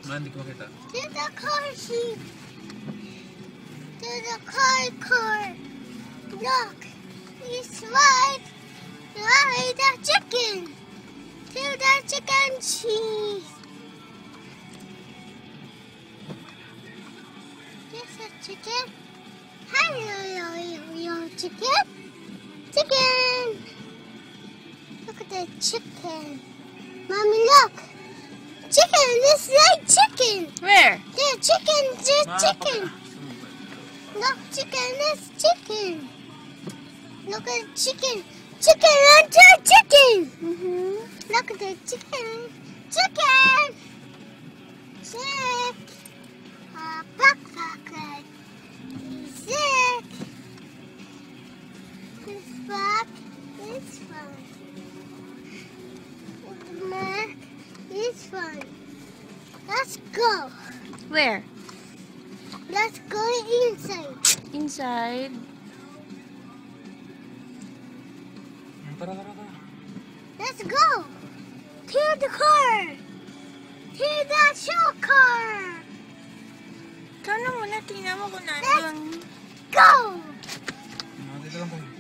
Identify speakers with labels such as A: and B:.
A: Hindi ko makita.
B: To the car sheep. To the car. Look. It's right. Right, the chicken. To the chicken cheese. There's a chicken. Hello, chicken. Chicken. Look at the chicken. Mommy, look. Chicken. This is like chicken.
C: Where?
B: There's chicken. There's chicken. Look, chicken. There's chicken. Look at the chicken. Chicken. Enter chicken. Look at the chicken. Chicken. Sick. Backpack. Sick. This back is fun. The Mac is fun. Let's go.
C: Where?
B: Let's go inside.
C: Inside.
A: Tara.
B: Let's go. To the car. To the show car.
C: Ikaw na muna, tingnan mo kung nandun.
B: Go.
A: Dito lang tayo.